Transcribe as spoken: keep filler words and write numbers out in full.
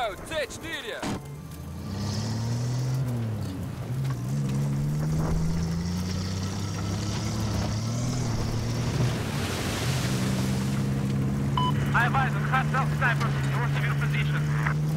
Встречаю! Ц четыре! I advise on hostile snipers. Yours to your position.